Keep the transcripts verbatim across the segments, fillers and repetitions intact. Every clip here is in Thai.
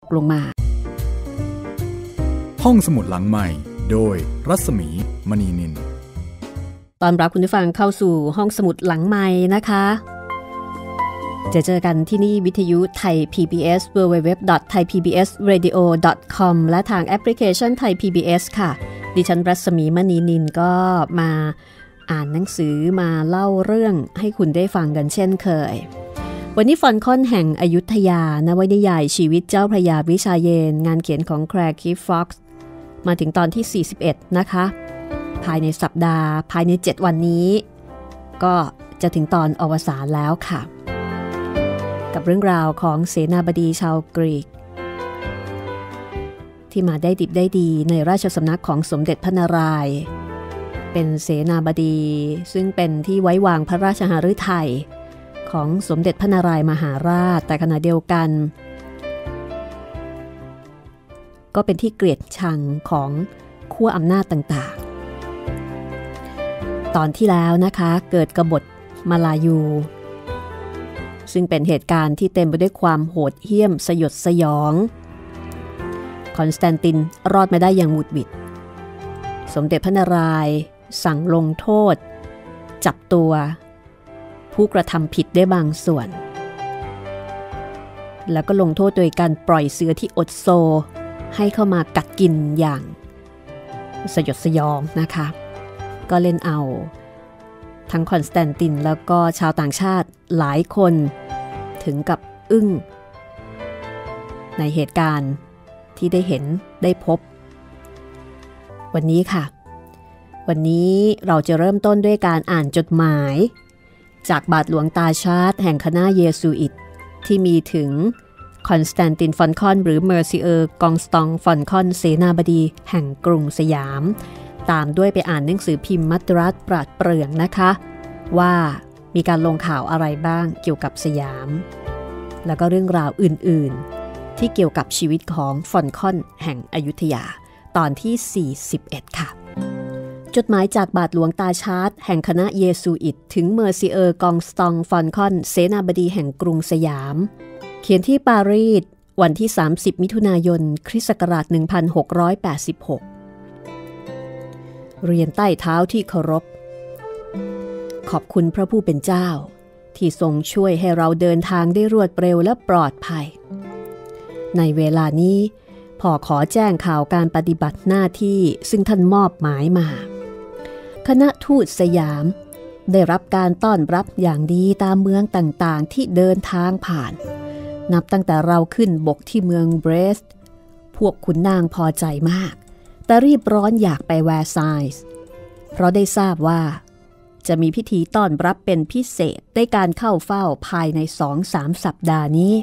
ลงมาห้องสมุดหลังใหม่โดยรัศมีมณีนินตอนรับคุณผู้ฟังเข้าสู่ห้องสมุดหลังใหม่นะคะจะเจอกันที่นี่วิทยุไทย พี บี เอส ดับเบิลยู ดับเบิลยู ดับเบิลยู ดอท ไทย พี บี เอส เรดิโอ ดอท คอม และทางแอปพลิเคชันไทย พี บี เอส ค่ะดิฉันรัศมีมณีนินก็มาอ่านหนังสือมาเล่าเรื่องให้คุณได้ฟังกันเช่นเคยวันนี้ฟอนคอนแห่งอยุธยานวนิยายชีวิตเจ้าพระยาวิชาเยนงานเขียนของแคร์คิฟฟ็อกซ์มาถึงตอนที่สี่สิบเอ็ดนะคะภายในสัปดาห์ภายในเจ็ดวันนี้ก็จะถึงตอนอวสานแล้วค่ะกับเรื่องราวของเสนาบดีชาวกรีกที่มาได้ดิบได้ดีในราชสำนักของสมเด็จพระนารายณ์เป็นเสนาบดีซึ่งเป็นที่ไว้วางพระราชหฤทัยของสมเด็จพระนารายณ์มหาราชแต่ขณะเดียวกันก็เป็นที่เกลียดชังของขั้วอำนาจต่างๆตอนที่แล้วนะคะเกิดกบฏมาลายูซึ่งเป็นเหตุการณ์ที่เต็มไปด้วยความโหดเหี้ยมสยดสยองคอนสแตนตินรอดมาได้อย่างหวุดหวิดสมเด็จพระนารายณ์สั่งลงโทษจับตัวผู้กระทำผิดได้บางส่วนแล้วก็ลงโทษโดยการปล่อยเสือที่อดโซให้เข้ามากัดกินอย่างสยดสยองนะคะก็เล่นเอาทั้งคอนสแตนตินแล้วก็ชาวต่างชาติหลายคนถึงกับอึ้งในเหตุการณ์ที่ได้เห็นได้พบวันนี้ค่ะวันนี้เราจะเริ่มต้นด้วยการอ่านจดหมายจากบาทหลวงตาชาร์ตแห่งคณะเยซูอิตที่มีถึงคอนสแตนตินฟอนคอนหรือเมอร์ซิเออร์กองสตองฟอนคอนเสนาบดีแห่งกรุงสยามตามด้วยไปอ่านหนังสือพิมพ์มัตรัสปราดเปรื่องนะคะว่ามีการลงข่าวอะไรบ้างเกี่ยวกับสยามแล้วก็เรื่องราวอื่นๆที่เกี่ยวกับชีวิตของฟอนคอนแห่งอยุธยาตอนที่สี่สิบเอ็ดค่ะจดหมายจากบาทหลวงตาชาร์ตแห่งคณะเยซูอิตถึงเมอร์ซิเออร์กองสตองฟอนคอนเสนาบดีแห่งกรุงสยามเขียนที่ปารีสวันที่สามสิบมิถุนายนคริสต์ศักราชหนึ่งพันหกร้อยแปดสิบหกเรียนใต้เท้าที่เคารพขอบคุณพระผู้เป็นเจ้าที่ทรงช่วยให้เราเดินทางได้รวดเร็วและปลอดภัยในเวลานี้พ่อขอแจ้งข่าวการปฏิบัติหน้าที่ซึ่งท่านมอบหมายมาคณะทูตสยามได้รับการต้อนรับอย่างดีตามเมืองต่างๆที่เดินทางผ่านนับตั้งแต่เราขึ้นบกที่เมืองเบรสต์พวกขุนนางพอใจมากแต่รีบร้อนอยากไปแวร์ซายส์เพราะได้ทราบว่าจะมีพิธีต้อนรับเป็นพิเศษได้การเข้าเฝ้าภายใน สองถึงสาม สัปดาห์นี้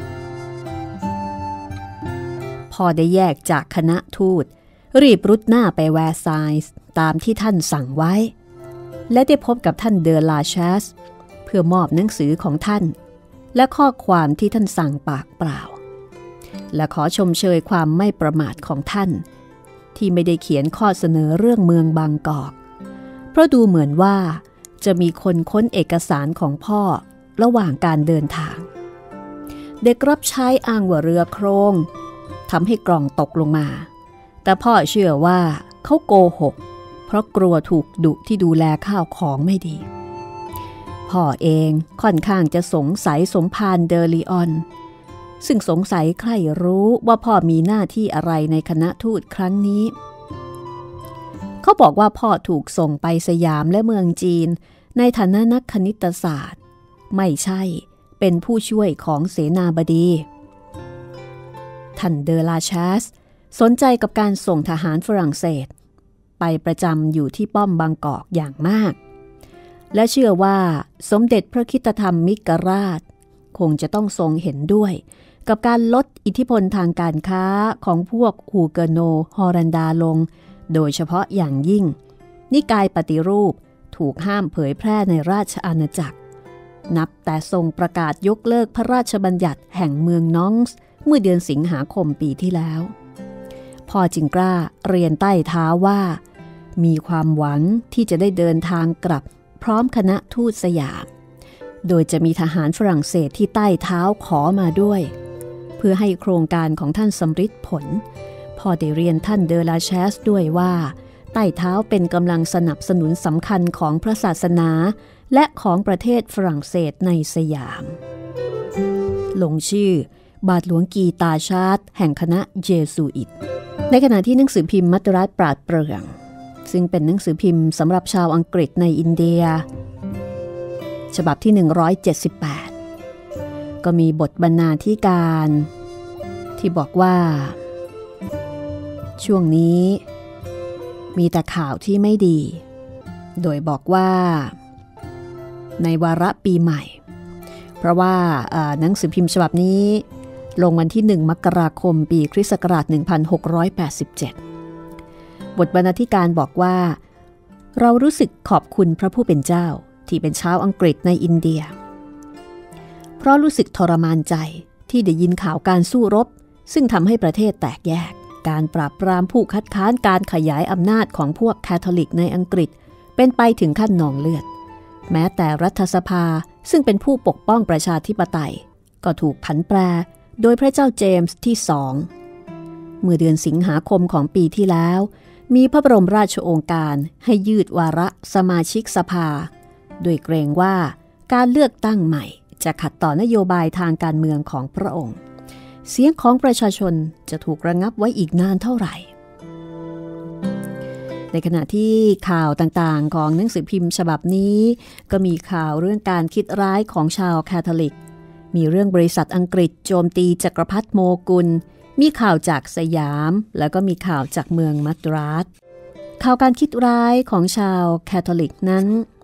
พอได้แยกจากคณะทูตรีบรุดหน้าไปแวร์ซายส์ตามที่ท่านสั่งไว้และได้พบกับท่านเดอลาแชสเพื่อมอบหนังสือของท่านและข้อความที่ท่านสั่งปากเปล่าและขอชมเชยความไม่ประมาทของท่านที่ไม่ได้เขียนข้อเสนอเรื่องเมืองบางกอกเพราะดูเหมือนว่าจะมีคนค้นเอกสารของพ่อระหว่างการเดินทางเด็กรับใช้อ้างว่าเรือโครงทำให้กล่องตกลงมาแต่พ่อเชื่อว่าเขาโกหกเพราะกลัวถูกดุที่ดูแลข้าวของไม่ดีพ่อเองค่อนข้างจะสงสัยสมภารเดอลีออนซึ่งสงสัยใครรู้ว่าพ่อมีหน้าที่อะไรในคณะทูตครั้งนี้เขาบอกว่าพ่อถูกส่งไปสยามและเมืองจีนในฐานะนักคณิตศาสตร์ไม่ใช่เป็นผู้ช่วยของเสนาบดีท่านเดอลาแชสสนใจกับการส่งทหารฝรั่งเศสไปประจำอยู่ที่ป้อมบางกอกอย่างมากและเชื่อว่าสมเด็จพระคริสตธรรมมิกราชคงจะต้องทรงเห็นด้วยกับการลดอิทธิพลทางการค้าของพวกฮูเกโนฮอลันดาลงโดยเฉพาะอย่างยิ่งนิกายปฏิรูปถูกห้ามเผยแพร่ในราชอาณาจักรนับแต่ทรงประกาศยกเลิกพระราชบัญญัติแห่งเมืองนองส์เมื่อเดือนสิงหาคมปีที่แล้วพ่อจึงกล้าเรียนใต้เท้าว่ามีความหวังที่จะได้เดินทางกลับพร้อมคณะทูตสยามโดยจะมีทหารฝรั่งเศสที่ใต้เท้าขอมาด้วยเพื่อให้โครงการของท่านสำฤทธิ์ผลพอได้เรียนท่านเดอลาแชสด้วยว่าใต้เท้าเป็นกำลังสนับสนุนสำคัญของพระศาสนาและของประเทศฝรั่งเศสในสยามลงชื่อบาทหลวงกีตาชาร์ตแห่งคณะเยซูอิตในขณะที่หนังสือพิมพ์มัตตรัสปราดเปรื่องซึ่งเป็นหนังสือพิมพ์สำหรับชาวอังกฤษในอินเดียฉบับที่หนึ่งร้อยเจ็ดสิบแปดก็มีบทบรรณาธิการที่บอกว่าช่วงนี้มีแต่ข่าวที่ไม่ดีโดยบอกว่าในวาระปีใหม่เพราะว่าหนังสือพิมพ์ฉบับนี้ลงวันที่หนึ่งมกราคมปีคริสต์ศักราชหนึ่งพันหกร้อยแปดสิบเจ็ดบทบรรณาธิการบอกว่าเรารู้สึกขอบคุณพระผู้เป็นเจ้าที่เป็นชาวอังกฤษในอินเดียเพราะรู้สึกทรมานใจที่ได้ยินข่าวการสู้รบซึ่งทำให้ประเทศแตกแยกการปราบปรามผู้คัดค้านการขยายอำนาจของพวกแคทอลิกในอังกฤษเป็นไปถึงขั้นนองเลือดแม้แต่รัฐสภาซึ่งเป็นผู้ปกป้องประชาธิปไตยก็ถูกผันแปรโดยพระเจ้าเจมส์ที่สองเมื่อเดือนสิงหาคมของปีที่แล้วมีพระบรมราชโองการให้ยืดวาระสมาชิกสภาโดยเกรงว่าการเลือกตั้งใหม่จะขัดต่อนโยบายทางการเมืองของพระองค์เสียงของประชาชนจะถูกระงับไว้อีกนานเท่าไหร่ในขณะที่ข่าวต่างๆของหนังสือพิมพ์ฉบับนี้ก็มีข่าวเรื่องการคิดร้ายของชาวแคทอลิกมีเรื่องบริษัทอังกฤษโจมตีจักรพรรดิโมกุลมีข่าวจากสยามแล้วก็มีข่าวจากเมืองมัดราสข่าวการคิดร้ายของชาวแคทอลิกนั้น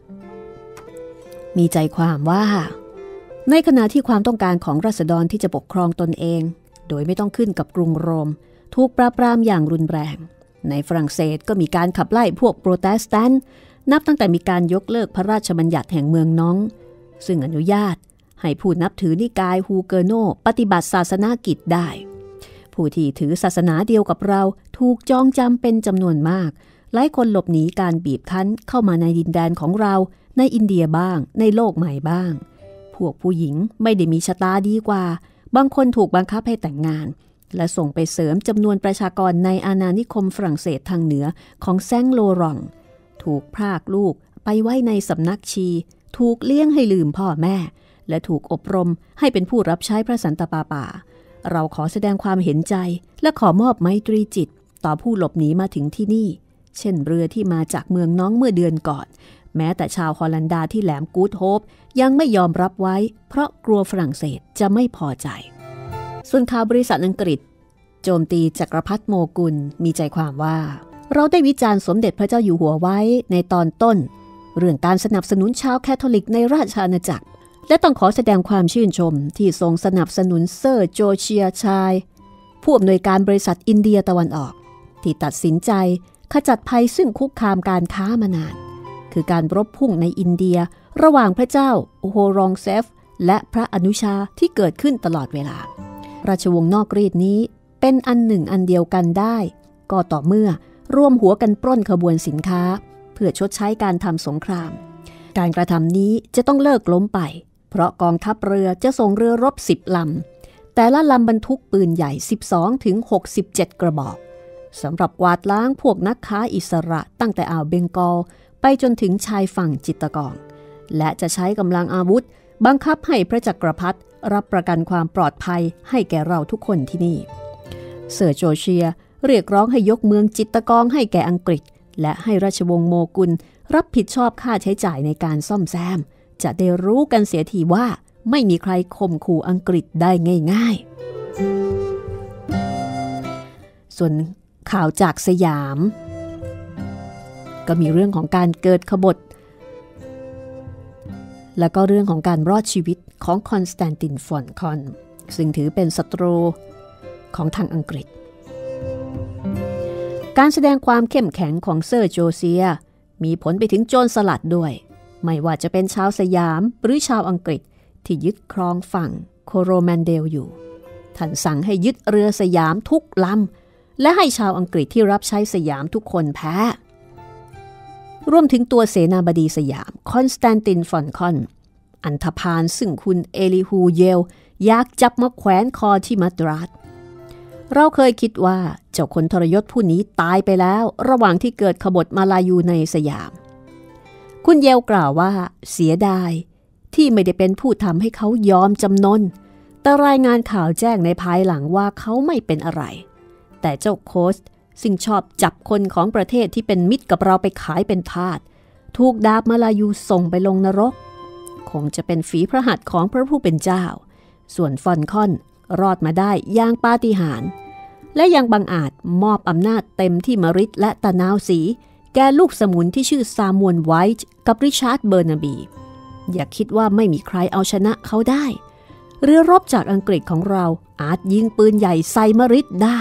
มีใจความว่าในขณะที่ความต้องการของราษฎรที่จะปกครองตนเองโดยไม่ต้องขึ้นกับกรุงโรมถูกปราบปรามอย่างรุนแรงในฝรั่งเศสก็มีการขับไล่พวกโปรเตสแตนต์นับตั้งแต่มีการยกเลิกพระราชบัญญัติแห่งเมืองน้องซึ่งอนุญาตให้ผู้นับถือนิกายฮูเกอโนปฏิบัติศาสนากิจได้ผู้ที่ถือศาสนาเดียวกับเราถูกจองจำเป็นจำนวนมากหลายคนหลบหนีการบีบคั้นเข้ามาในดินแดนของเราในอินเดียบ้างในโลกใหม่บ้างพวกผู้หญิงไม่ได้มีชะตาดีกว่าบางคนถูกบังคับให้แต่งงานและส่งไปเสริมจำนวนประชากรในอาณานิคมฝรั่งเศสทางเหนือของแซงโลรองถูกพรากลูกไปไว้ในสำนักชีถูกเลี้ยงให้ลืมพ่อแม่และถูกอบรมให้เป็นผู้รับใช้พระสันตะปาปาเราขอแสดงความเห็นใจและขอมอบไมตรีจิตต่อผู้หลบหนีมาถึงที่นี่เช่นเรือที่มาจากเมืองน้องเมื่อเดือนก่อนแม้แต่ชาวฮอลันดาที่แหลมกูดโฮปยังไม่ยอมรับไว้เพราะกลัวฝรั่งเศสจะไม่พอใจส่วนข่าวบริษัทอังกฤษโจมตีจักรพรรดิโมกุลมีใจความว่าเราได้วิจารณ์สมเด็จพระเจ้าอยู่หัวไว้ในตอนต้นเรื่องการสนับสนุนชาวแคทอลิกในราชอาณาจักรและต้องขอแสดงความชื่นชมที่ทรงสนับสนุนเซอร์โจเชียชายผู้อำนวยการบริษัทอินเดียตะวันออกที่ตัดสินใจขจัดภัยซึ่งคุกคามการค้ามานานคือการรบพุ่งในอินเดียระหว่างพระเจ้าโฮรองเซฟและพระอนุชาที่เกิดขึ้นตลอดเวลาราชวงศ์นอกรีดนี้เป็นอันหนึ่งอันเดียวกันได้ก็ต่อเมื่อร่วมหัวกันปล้นขบวนสินค้าเพื่อชดใช้การทำสงครามการกระทำนี้จะต้องเลิกล้มไปเพราะกองทัพเรือจะส่งเรือรบสิบลำแต่ละลำบรรทุกปืนใหญ่ สิบสองถึงหกสิบเจ็ด กระบอกสำหรับกวาดล้างพวกนักค้าอิสระตั้งแต่อ่าวเบงกอลไปจนถึงชายฝั่งจิตตะกองและจะใช้กำลังอาวุธบังคับให้พระจักรพรรดิรับประกันความปลอดภัยให้แก่เราทุกคนที่นี่เซอร์โจเชียเรียกร้องให้ยกเมืองจิตตะกองให้แก่อังกฤษและให้ราชวงศ์โมกุลรับผิดชอบค่าใช้จ่ายในการซ่อมแซมจะได้รู้กันเสียทีว่าไม่มีใครข่มขู่อังกฤษได้ง่ายๆส่วนข่าวจากสยามก็มีเรื่องของการเกิดขบฏและก็เรื่องของการรอดชีวิตของคอนสแตนตินฟอนคอนซึ่งถือเป็นศัตรูของทางอังกฤษการแสดงความเข้มแข็งของเซอร์โจเซียมีผลไปถึงโจรสลัดด้วยไม่ว่าจะเป็นชาวสยามหรือชาวอังกฤษที่ยึดครองฝั่งโคโรแมนเดลอยู่ท่านสั่งให้ยึดเรือสยามทุกลำและให้ชาวอังกฤษที่รับใช้สยามทุกคนแพ้รวมถึงตัวเสนาบดีสยามคอนสแตนตินฟอนคอนอันธพาลซึ่งคุณเอลิฮูเยลอยากจับมาแขวนคอที่มัดราสเราเคยคิดว่าเจ้าคนทรยศผู้นี้ตายไปแล้วระหว่างที่เกิดขบฏมาลายูในสยามคุณเยลกล่าวว่าเสียดายที่ไม่ได้เป็นผู้ทำให้เขายอมจำนนแต่รายงานข่าวแจ้งในภายหลังว่าเขาไม่เป็นอะไรแต่เจ้าโคสต์ซึ่งชอบจับคนของประเทศที่เป็นมิตรกับเราไปขายเป็นทาสถูกดาบมาลายูส่งไปลงนรกคงจะเป็นฝีพระหัตถ์ของพระผู้เป็นเจ้าส่วนฟอนคอนรอดมาได้อย่างปาฏิหาริย์และยังบังอาจมอบอำนาจเต็มที่มริดและตะนาวสีแก่ลูกสมุนที่ชื่อซามวนไวท์กับริชาร์ดเบอร์นาบีอย่าคิดว่าไม่มีใครเอาชนะเขาได้เรือรบจากอังกฤษของเราอาจยิงปืนใหญ่ใส่มริดได้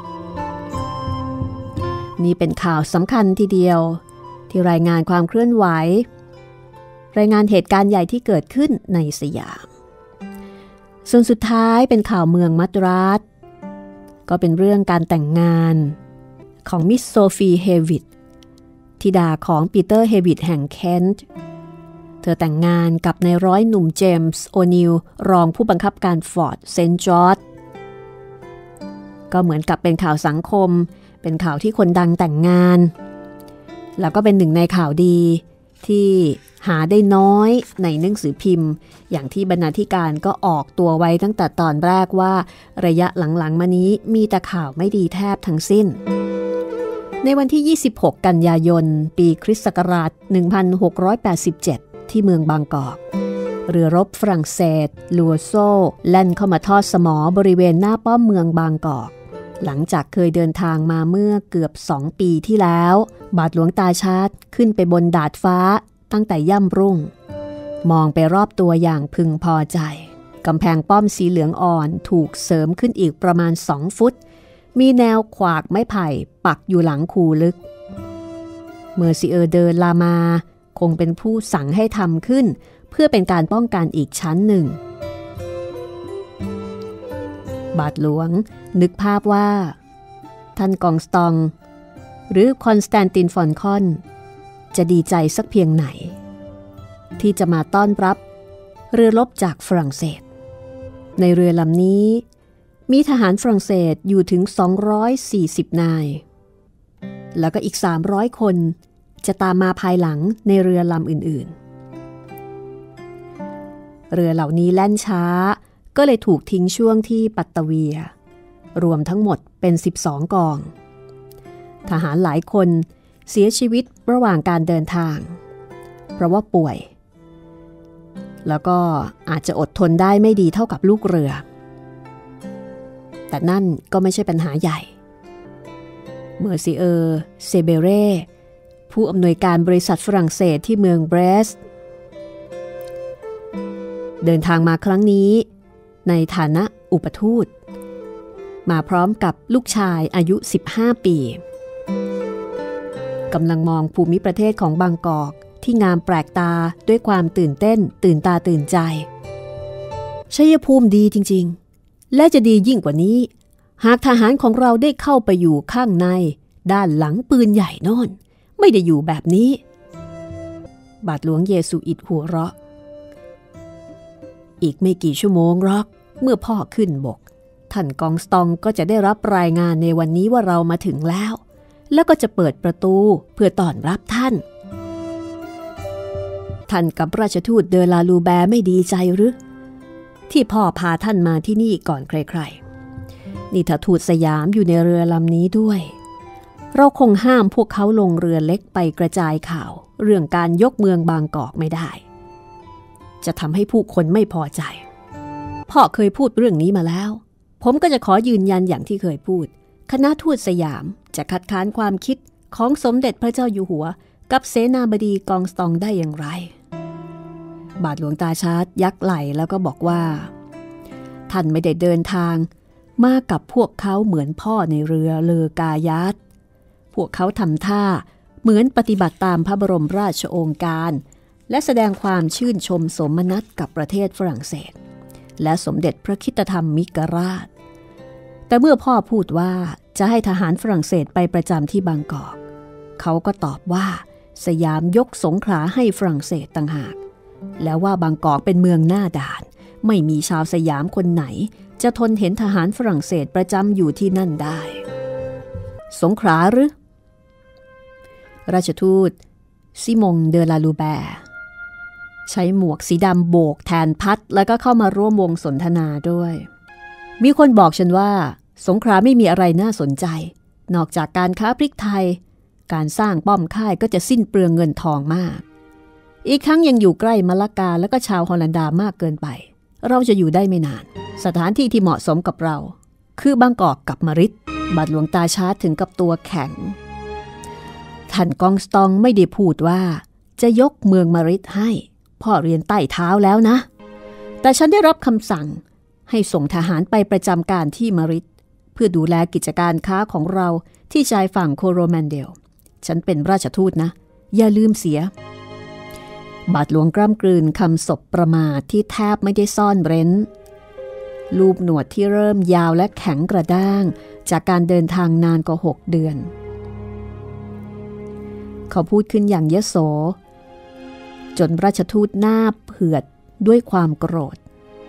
นี่เป็นข่าวสำคัญทีเดียวที่รายงานความเคลื่อนไหวรายงานเหตุการณ์ใหญ่ที่เกิดขึ้นในสยามส่วนสุดท้ายเป็นข่าวเมืองมัดราสก็เป็นเรื่องการแต่งงานของมิสโซฟีเฮวิตธิดาของปีเตอร์เฮวิตแห่งเคนต์เธอแต่งงานกับนายร้อยหนุ่มเจมส์โอนิลรองผู้บังคับการฟอร์ตเซนต์จอร์จก็เหมือนกับเป็นข่าวสังคมเป็นข่าวที่คนดังแต่งงานแล้วก็เป็นหนึ่งในข่าวดีที่หาได้น้อยในหนังสือพิมพ์อย่างที่บรรณาธิการก็ออกตัวไว้ตั้งแต่ตอนแรกว่าระยะหลังๆมานี้มีแต่ข่าวไม่ดีแทบทั้งสิ้นในวันที่ยี่สิบหกกันยายนปีคริสต์ศักราชหนึ่งพันหกร้อยแปดสิบเจ็ดที่เมืองบางกอกเรือรบฝรั่งเศสลัวโซ่แล่นเข้ามาทอดสมอบริเวณหน้าป้อมเมืองบางกอกหลังจากเคยเดินทางมาเมื่อเกือบสองปีที่แล้วบาทหลวงตาชาร์ตขึ้นไปบนดาดฟ้าตั้งแต่ย่ำรุ่งมองไปรอบตัวอย่างพึงพอใจกำแพงป้อมสีเหลืองอ่อนถูกเสริมขึ้นอีกประมาณสองฟุตมีแนวขวากไม้ไผ่ปักอยู่หลังคูลึกเมอร์ซิเออร์เดอลามาคงเป็นผู้สั่งให้ทำขึ้นเพื่อเป็นการป้องกันอีกชั้นหนึ่งบาทหลวงนึกภาพว่าท่านกองสตองหรือคอนสแตนตินฟอนคอนจะดีใจสักเพียงไหนที่จะมาต้อนรับเรือรบจากฝรั่งเศสในเรือลำนี้มีทหารฝรั่งเศสอยู่ถึงสองร้อยสี่สิบนายแล้วก็อีกสามร้อยคนจะตามมาภายหลังในเรือลำอื่นๆเรือเหล่านี้แล่นช้าก็เลยถูกทิ้งช่วงที่ปัตตะเวียรวมทั้งหมดเป็นสิบสองกองทหารหลายคนเสียชีวิตระหว่างการเดินทางเพราะว่าป่วยแล้วก็อาจจะอดทนได้ไม่ดีเท่ากับลูกเรือแต่นั่นก็ไม่ใช่ปัญหาใหญ่เมอร์ซิเออร์เซเบเร่ผู้อำนวยการบริษัทฝรั่งเศสที่เมืองเบรสต์เดินทางมาครั้งนี้ในฐานะอุปทูตมาพร้อมกับลูกชายอายุสิบห้าปีกำลังมองภูมิประเทศของบางกอกที่งามแปลกตาด้วยความตื่นเต้นตื่นตาตื่นใจชัยภูมิดีจริงๆและจะดียิ่งกว่านี้หากทหารของเราได้เข้าไปอยู่ข้างในด้านหลังปืนใหญ่โน่นไม่ได้อยู่แบบนี้บาทหลวงเยซูอิตหัวเราะอีกไม่กี่ชั่วโมงหรอกเมื่อพ่อขึ้นบกท่านกองสตองก็จะได้รับรายงานในวันนี้ว่าเรามาถึงแล้วแล้วก็จะเปิดประตูเพื่อต้อนรับท่านท่านกับราชทูตเดอลาลูแบร์ไม่ดีใจหรือที่พ่อพาท่านมาที่นี่ก่อนใครๆนี่ถ้าทูตสยามอยู่ในเรือลำนี้ด้วยเราคงห้ามพวกเขาลงเรือเล็กไปกระจายข่าวเรื่องการยกเมืองบางกอกไม่ได้จะทำให้ผู้คนไม่พอใจพ่อเคยพูดเรื่องนี้มาแล้วผมก็จะขอยืนยันอย่างที่เคยพูดคณะทูตสยามจะคัดค้านความคิดของสมเด็จพระเจ้าอยู่หัวกับเสนาบดีกองสตองได้อย่างไรบาทหลวงตาชาร์ตยักไหล่แล้วก็บอกว่าท่านไม่ได้เดินทางมากับพวกเขาเหมือนพ่อในเรือเลอกายัตพวกเขาทำท่าเหมือนปฏิบัติตามพระบรมราชโองการและแสดงความชื่นชมสมนัสกับประเทศฝรั่งเศสและสมเด็จพระคริสตธรรมมิกราชแต่เมื่อพ่อพูดว่าจะให้ทหารฝรั่งเศสไปประจำที่บางกอกเขาก็ตอบว่าสยามยกสงขลาให้ฝรั่งเศสต่างหากแล้วว่าบางกอกเป็นเมืองหน้าด่านไม่มีชาวสยามคนไหนจะทนเห็นทหารฝรั่งเศสประจำอยู่ที่นั่นได้สงขลาหรือราชทูตซิมงเดอลาลูแบร์ใช้หมวกสีดำโบกแทนพัดแล้วก็เข้ามาร่วมวงสนทนาด้วยมีคนบอกฉันว่าสงขลาไม่มีอะไรน่าสนใจนอกจากการค้าพริกไทยการสร้างป้อมค่ายก็จะสิ้นเปลืองเงินทองมากอีกทั้งยังอยู่ใกล้มะละกาและก็ชาวฮอลันดามากเกินไปเราจะอยู่ได้ไม่นานสถานที่ที่เหมาะสมกับเราคือบางกอกกับมะริดบาทหลวงตาชาร์ตถึงกับตัวแข็งท่านกองสตองไม่ได้พูดว่าจะยกเมืองมะริดให้พ่อเรียนใต้เท้าแล้วนะแต่ฉันได้รับคำสั่งให้ส่งทหารไปประจำการที่มะริดเพื่อดูแลกิจการค้าของเราที่ชายฝั่งโคโรแมนเดลฉันเป็นราชทูตนะอย่าลืมเสียบาทหลวงกล้ำกลืนคำศพประมาทที่แทบไม่ได้ซ่อนเร้นลูบหนวดที่เริ่มยาวและแข็งกระด้างจากการเดินทางนานกว่าหกเดือนเขาพูดขึ้นอย่างยโสจนราชทูตหน้าเผือดด้วยความโกรธ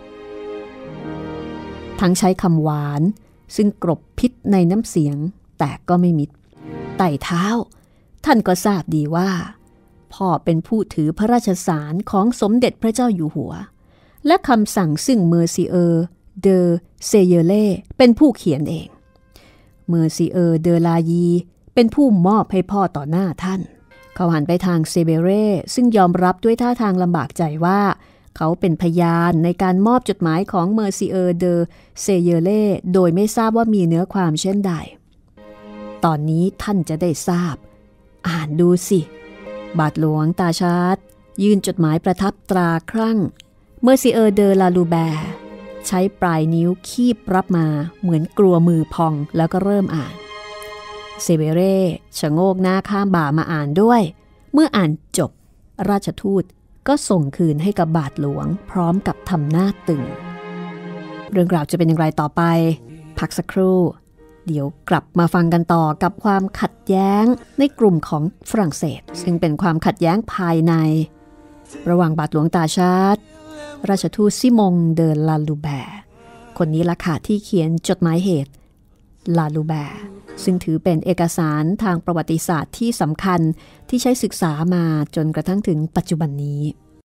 ทั้งใช้คำหวานซึ่งกรบพิษในน้ำเสียงแต่ก็ไม่มิดไต่เท้าท่านก็ทราบดีว่าพ่อเป็นผู้ถือพระราชสารของสมเด็จพระเจ้าอยู่หัวและคำสั่งซึ่งเมอร์ซิเออร์เดอเซเยเล่เป็นผู้เขียนเองเมอร์ซิเออร์เดอลายีเป็นผู้มอบให้พ่อต่อหน้าท่านเขาหันไปทางเซเบเร่ซึ่งยอมรับด้วยท่าทางลำบากใจว่าเขาเป็นพยานในการมอบจดหมายของเมอร์ซิเออร์เดอเซเยเล่โดยไม่ทราบว่ามีเนื้อความเช่นใดตอนนี้ท่านจะได้ทราบอ่านดูสิบาทหลวงตาชาร์ตยื่นจดหมายประทับตราครั่งเมอร์ซิเออร์เดอลาลูแบร์ใช้ปลายนิ้วคีบรับมาเหมือนกลัวมือพองแล้วก็เริ่มอ่านเซเบเร่ชะโงกหน้าข้ามบ่ามาอ่านด้วยเมื่ออ่านจบราชทูตก็ส่งคืนให้กับบาทหลวงพร้อมกับทำหน้าตึงเรื่องราวจะเป็นอย่างไรต่อไปพักสักครู่เดี๋ยวกลับมาฟังกันต่อกับความขัดแย้งในกลุ่มของฝรั่งเศสซึ่งเป็นความขัดแย้งภายในระหว่างบาทหลวงตาชาร์ตราชทูตซิมงเดอลาลูแบร์คนนี้ล่ะค่ะที่เขียนจดหมายเหตุลาลูแบร์ซึ่งถือเป็นเอกสารทางประวัติศาสตร์ที่สำคัญที่ใช้ศึกษามาจนกระทั่งถึงปัจจุบันนี้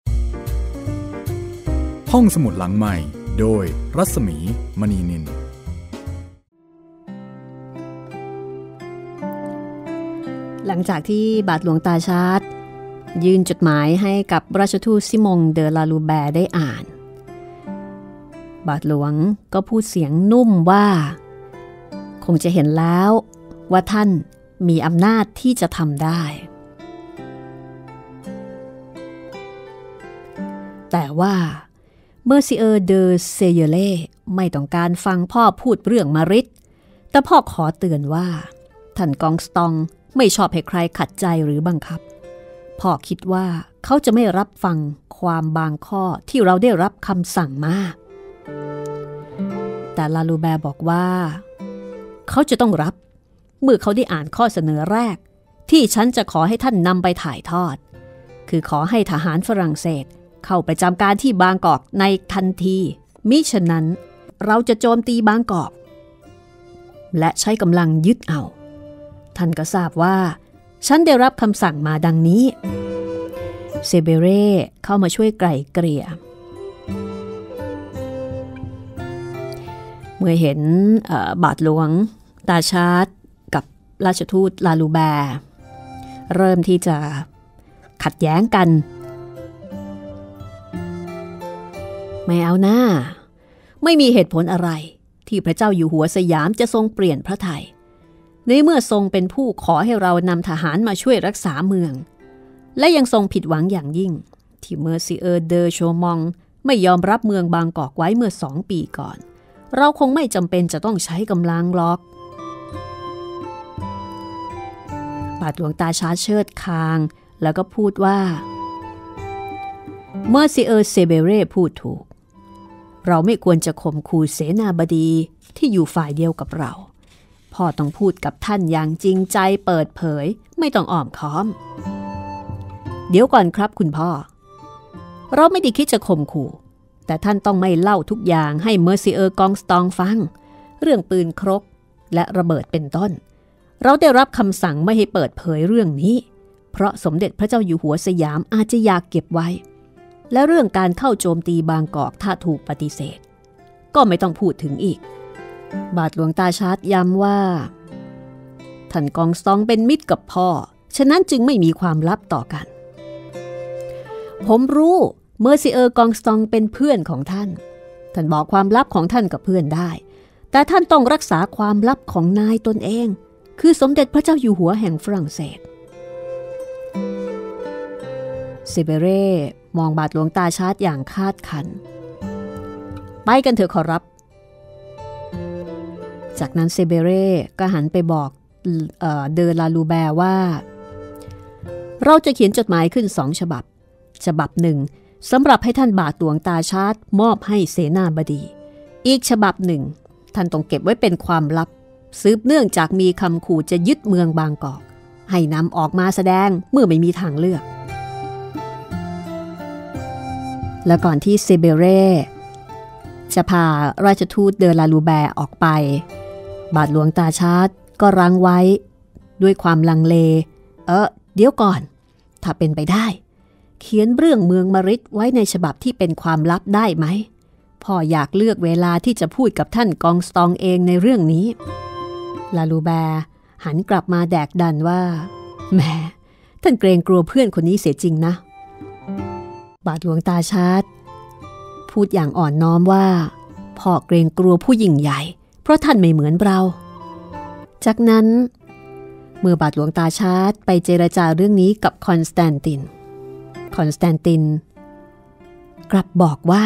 ห้องสมุดหลังใหม่โดยรัศมีมณีนินหลังจากที่บาทหลวงตาชาร์ตยื่นจดหมายให้กับราชทูตซิมงเดอลาลูแบร์ได้อ่านบาทหลวงก็พูดเสียงนุ่มว่าคงจะเห็นแล้วว่าท่านมีอำนาจที่จะทำได้แต่ว่าเมอร์ซิเออร์เดอเซเยเล่ไม่ต้องการฟังพ่อพูดเรื่องมาริดแต่พ่อขอเตือนว่าท่านกองสตองไม่ชอบให้ใครขัดใจหรือบังคับพ่อคิดว่าเขาจะไม่รับฟังความบางข้อที่เราได้รับคำสั่งมาแต่ลาลูแบร์บอกว่าเขาจะต้องรับเมื่อเขาได้อ่านข้อเสนอแรกที่ฉันจะขอให้ท่านนำไปถ่ายทอดคือขอให้ทหารฝรั่งเศสเข้าประจำการที่บางกอกในทันทีมิฉะนั้นเราจะโจมตีบางกอกและใช้กำลังยึดเอาท่านก็ทราบว่าฉันได้รับคำสั่งมาดังนี้เซเบเร่เข้ามาช่วยไกล่เกลี่ยเมื่อเห็นบาทหลวงตาชาร์ตกับราชทูตลาลูแบร์เริ่มที่จะขัดแย้งกันไม่เอาหน้าไม่มีเหตุผลอะไรที่พระเจ้าอยู่หัวสยามจะทรงเปลี่ยนพระทัยในเมื่อทรงเป็นผู้ขอให้เรานำทหารมาช่วยรักษาเมืองและยังทรงผิดหวังอย่างยิ่งที่เมอร์ซิเออร์เดอโชมองไม่ยอมรับเมืองบางกอกไว้เมื่อสองปีก่อนเราคงไม่จำเป็นจะต้องใช้กำลังหรอกบาทหลวงตาชาร์ตเชิดคางแล้วก็พูดว่าเมอร์ซิเออร์เซเบเร่พูดถูกเราไม่ควรจะข่มขู่เสนาบดีที่อยู่ฝ่ายเดียวกับเราพ่อต้องพูดกับท่านอย่างจริงใจเปิดเผยไม่ต้องอ้อมค้อมเดี๋ยวก่อนครับคุณพ่อเราไม่ได้คิดจะข่มขู่แต่ท่านต้องไม่เล่าทุกอย่างให้เมอร์ซิเออร์กองสตองฟังเรื่องปืนครกและระเบิดเป็นต้นเราได้รับคำสั่งไม่ให้เปิดเผยเรื่องนี้เพราะสมเด็จพระเจ้าอยู่หัวสยามอาจจะอยากเก็บไว้และเรื่องการเข้าโจมตีบางกอกถ้าถูกปฏิเสธก็ไม่ต้องพูดถึงอีกบาทหลวงตาชาร์ตย้ำว่าท่านกองสตองเป็นมิตรกับพ่อฉะนั้นจึงไม่มีความลับต่อกันผมรู้เมอร์ซิเออร์กองสตองเป็นเพื่อนของท่านท่านบอกความลับของท่านกับเพื่อนได้แต่ท่านต้องรักษาความลับของนายตนเองคือสมเด็จพระเจ้าอยู่หัวแห่งฝรั่งเศสเซเบเร่มองบาทหลวงตาชาร์ตอย่างคาดคันไปกันเถอะขอรับจากนั้นเซเบเร่ก็หันไปบอกเอ่อเดอลาลูแบร์ว่าเราจะเขียนจดหมายขึ้นสองฉบับฉบับหนึ่งสำหรับให้ท่านบาทหลวงตาชาร์ตมอบให้เสนาบดีอีกฉบับหนึ่งท่านต้องเก็บไว้เป็นความลับสืบเนื่องจากมีคำขู่จะยึดเมืองบางกอกให้นำออกมาแสดงเมื่อไม่มีทางเลือกและก่อนที่เซเบเร่จะพาราชทูตเดอลาลูแบร์ออกไปบาทหลวงตาชาร์ตก็รั้งไว้ด้วยความลังเลเออเดี๋ยวก่อนถ้าเป็นไปได้เขียนเรื่องเมืองมฤตไว้ในฉบับที่เป็นความลับได้ไหมพ่ออยากเลือกเวลาที่จะพูดกับท่านกองสตองเองในเรื่องนี้ลาลูแบร์หันกลับมาแดกดันว่าแหมท่านเกรงกลัวเพื่อนคนนี้เสียจริงนะบาทหลวงตาชาร์ตพูดอย่างอ่อนน้อมว่าพ่อเกรงกลัวผู้ยิ่งใหญ่เพราะท่านไม่เหมือนเราจากนั้นเมื่อบาทหลวงตาชาร์ตไปเจรจาเรื่องนี้กับคอนสแตนตินคอนสแตนตินกลับบอกว่า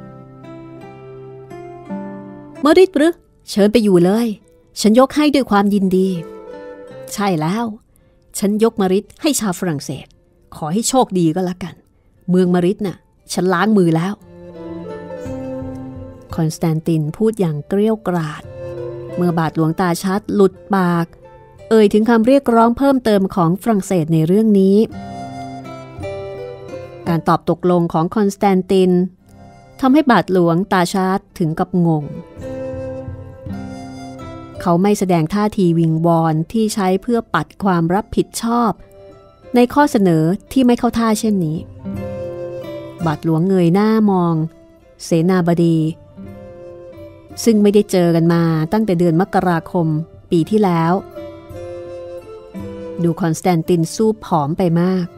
เมอริตหรือเชิญไปอยู่เลยฉันยกให้ด้วยความยินดีใช่แล้วฉันยกเมอริตให้ชาวฝรั่งเศสขอให้โชคดีก็แล้วกันเมืองเมอริตน่ะฉันล้างมือแล้วคอนสแตนตินพูดอย่างเกรี้ยวกราดเมื่อบาทหลวงตาชาร์ตหลุดปากเอ่ยถึงคำเรียกร้องเพิ่มเติมของฝรั่งเศสในเรื่องนี้การตอบตกลงของคอนสแตนตินทำให้บาทหลวงตาชาร์ตถึงกับงงเขาไม่แสดงท่าทีวิงวอนที่ใช้เพื่อปัดความรับผิดชอบในข้อเสนอที่ไม่เข้าท่าเช่นนี้บาทหลวงเงยหน้ามองเสนาบดีซึ่งไม่ได้เจอกันมาตั้งแต่เดือนมกราคมปีที่แล้วดูคอนสแตนตินสู้ผอมไปมาก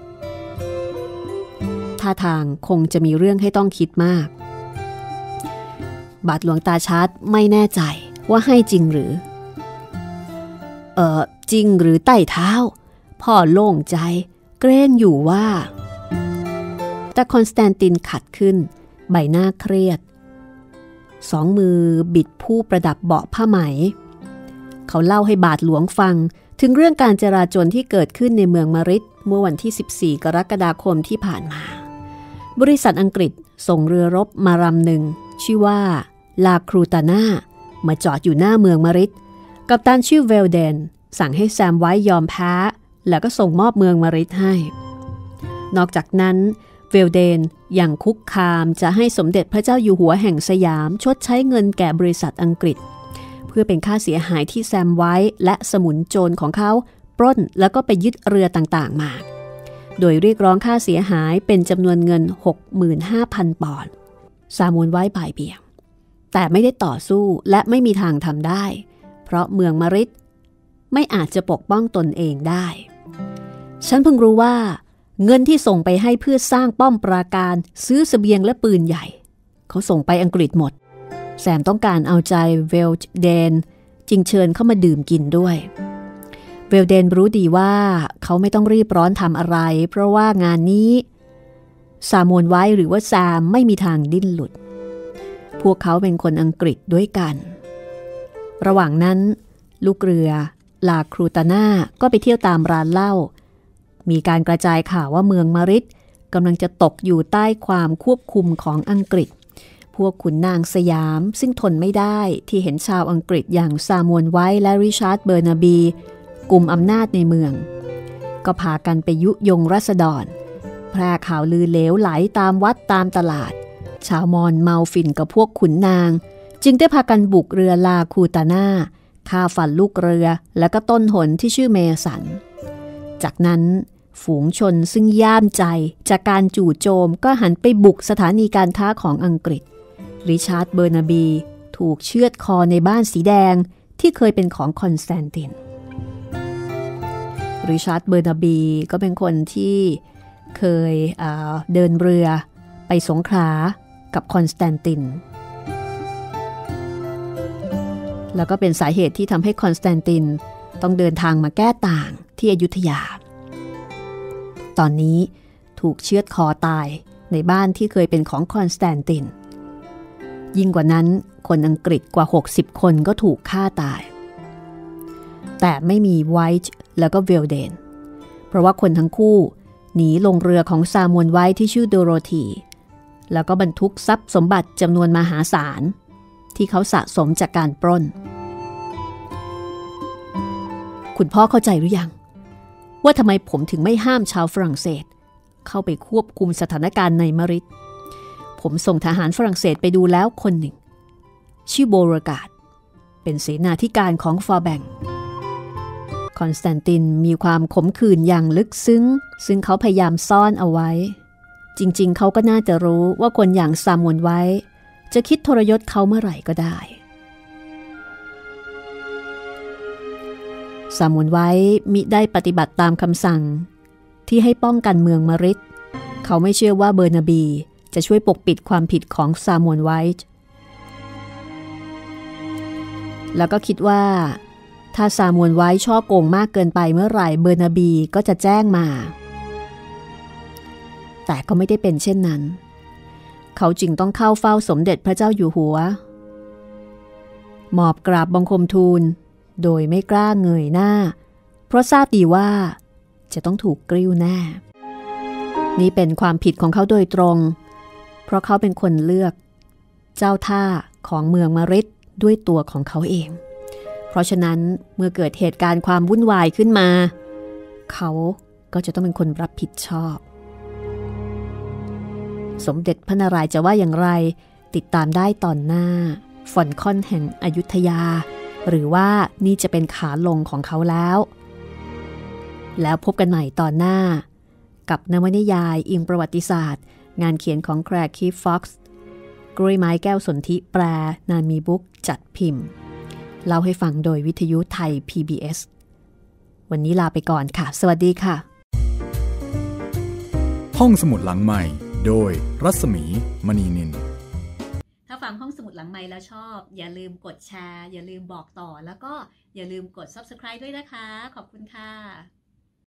ท่าทางคงจะมีเรื่องให้ต้องคิดมากบาทหลวงตาชาร์ตไม่แน่ใจว่าให้จริงหรือเออจริงหรือใต้เท้าพ่อโล่งใจเกรงอยู่ว่าแต่คอนสแตนตินขัดขึ้นใบหน้าเครียดสองมือบิดผู้ประดับเบาะผ้าไหมเขาเล่าให้บาทหลวงฟังถึงเรื่องการจราจรที่เกิดขึ้นในเมืองมาริดเมื่อวันที่สิบสี่กรกฎาคมที่ผ่านมาบริษัทอังกฤษส่งเรือรบมารำหนึ่งชื่อว่าลาครูตาน่ามาจอดอยู่หน้าเมืองมาริดกัปตันชื่อเวลเดนสั่งให้แซมไว้ยอมแพ้แล้วก็ส่งมอบเมืองมาริดให้นอกจากนั้นเวลเดนยังคุกคามจะให้สมเด็จพระเจ้าอยู่หัวแห่งสยามชดใช้เงินแก่บริษัทอังกฤษเพื่อเป็นค่าเสียหายที่แซมไว้และสมุนโจรของเขาปล้นแล้วก็ไปยึดเรือต่างๆมาโดยเรียกร้องค่าเสียหายเป็นจำนวนเงิน หกหมื่นห้าพัน ปอนด์ซามูลไว้บ่ายเบี่ยงแต่ไม่ได้ต่อสู้และไม่มีทางทำได้เพราะเมืองมาริดไม่อาจจะปกป้องตนเองได้ฉันเพิ่งรู้ว่าเงินที่ส่งไปให้เพื่อสร้างป้อมปราการซื้อเสบียงและปืนใหญ่เขาส่งไปอังกฤษหมดแซมต้องการเอาใจเวลเดนจึงเชิญเข้ามาดื่มกินด้วยเวลเดนรู้ดีว่าเขาไม่ต้องรีบร้อนทำอะไรเพราะว่างานนี้ซาโมนไว้หรือว่าแซมไม่มีทางดิ้นหลุดพวกเขาเป็นคนอังกฤษด้วยกันระหว่างนั้นลูกเรือลาครูตาน่าก็ไปเที่ยวตามร้านเหล้ามีการกระจายข่าวว่าเมืองมาริดกำลังจะตกอยู่ใต้ความควบคุมของอังกฤษพวกขุนนางสยามซึ่งทนไม่ได้ที่เห็นชาวอังกฤษอย่างซามูลไว้และริชาร์ดเบอร์นาบีกุมอำนาจในเมืองก็พากันไปยุยงราษฎรแพร่ข่าวลือเหลวไหลตามวัดตามตลาดชาวมอญเมาฝิ่นกับพวกขุนนางจึงได้พากันบุกเรือลาคูตาน่าฆ่าฟันลูกเรือและก็ต้นหนที่ชื่อเมสันจากนั้นฝูงชนซึ่งย่ามใจจากการจู่โจมก็หันไปบุกสถานีการค้าของอังกฤษริชาร์ดเบอร์นาบีถูกเชือดคอในบ้านสีแดงที่เคยเป็นของคอนสแตนตินริชาร์ดเบอร์นาบีก็เป็นคนที่เคยเอ่อเดินเรือไปสงขลากับคอนสแตนตินแล้วก็เป็นสาเหตุที่ทำให้คอนสแตนตินต้องเดินทางมาแก้ต่างที่อยุธยาตอนนี้ถูกเชือดคอตายในบ้านที่เคยเป็นของคอนสแตนตินยิ่งกว่านั้นคนอังกฤษกว่าหกสิบคนก็ถูกฆ่าตายแต่ไม่มีไวท์แล้วก็เวลเดนเพราะว่าคนทั้งคู่หนีลงเรือของซามวนไวท์ที่ชื่อโดโรธีแล้วก็บรรทุกทรัพย์สมบัติจำนวนมหาศาลที่เขาสะสมจากการปล้นคุณพ่อเข้าใจหรือยังว่าทำไมผมถึงไม่ห้ามชาวฝรั่งเศสเข้าไปควบคุมสถานการณ์ในมะริดผมส่งทหารฝรั่งเศสไปดูแล้วคนหนึ่งชื่อโบรกาดเป็นเสนาธิการของฟอร์แบงคอนสแตนตินมีความขมขื่นอย่างลึกซึ้งซึ่งเขาพยายามซ่อนเอาไว้จริงๆเขาก็น่าจะรู้ว่าคนอย่างซามวนไว้จะคิดทรยศเขาเมื่อไหร่ก็ได้ซามวนไว้มิได้ปฏิบัติตามคำสั่งที่ให้ป้องกันเมืองมะริดเขาไม่เชื่อว่าเบอร์นาบีจะช่วยปกปิดความผิดของซามวนไว้แล้วก็คิดว่าถ้าซามวนไว้ช่อโกงมากเกินไปเมื่อไหร่เบอร์นาบีก็จะแจ้งมาแต่ก็ไม่ได้เป็นเช่นนั้นเขาจึงต้องเข้าเฝ้าสมเด็จพระเจ้าอยู่หัวหมอบกราบบังคมทูลโดยไม่กล้าเงยหน้าเพราะทราบดีว่าจะต้องถูกกริ้วแน่นี่เป็นความผิดของเขาโดยตรงเพราะเขาเป็นคนเลือกเจ้าท่าของเมืองมะริดด้วยตัวของเขาเองเพราะฉะนั้นเมื่อเกิดเหตุการณ์ความวุ่นวายขึ้นมาเขาก็จะต้องเป็นคนรับผิดชอบสมเด็จพระนารายณ์จะว่าอย่างไรติดตามได้ตอนหน้าฝอนค่อนแห่งอยุธยาหรือว่านี่จะเป็นขาลงของเขาแล้วแล้วพบกันใหม่ตอนหน้ากับนวนิยายอิงประวัติศาสตร์งานเขียนของแคร์คีฟ็อกซ์กล้วยไม้แก้วสนธิแปลนามีบุ๊กจัดพิมพ์เล่าให้ฟังโดยวิทยุไทย พี บี เอส วันนี้ลาไปก่อนค่ะสวัสดีค่ะห้องสมุดหลังใหม่โดยรัศมีมณีนินถ้าฟังห้องสมุดหลังไมค์แล้วชอบอย่าลืมกดแชร์อย่าลืมบอกต่อแล้วก็อย่าลืมกด ซับสไครบ์ ด้วยนะคะขอบคุณค่ะ